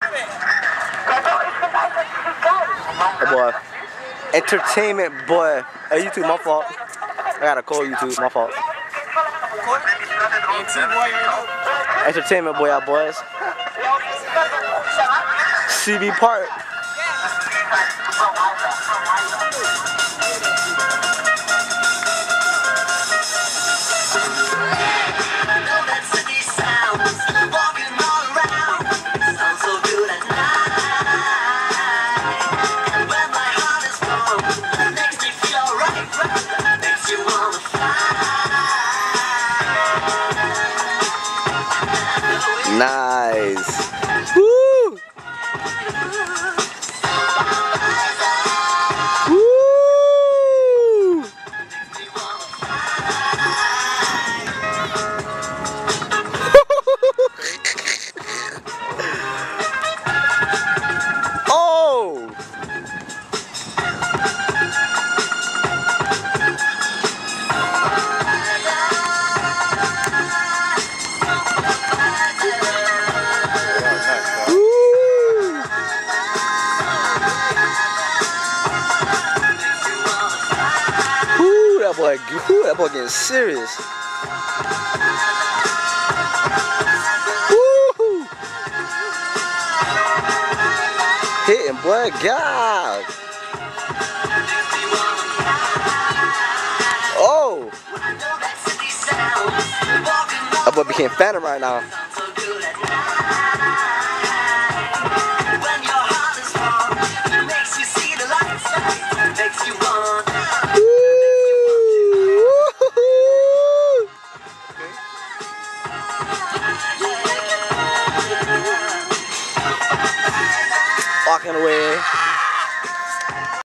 Hey boy. Entertainment boy. Hey YouTube, my fault. I got a cold YouTube, my fault. Entertainment boy, y'all boys. CB Park. Nice. Woo! Woo! Oh! That boy getting serious. Woo! Hitting, boy, God. Oh! That boy became phantom right now. Walking away.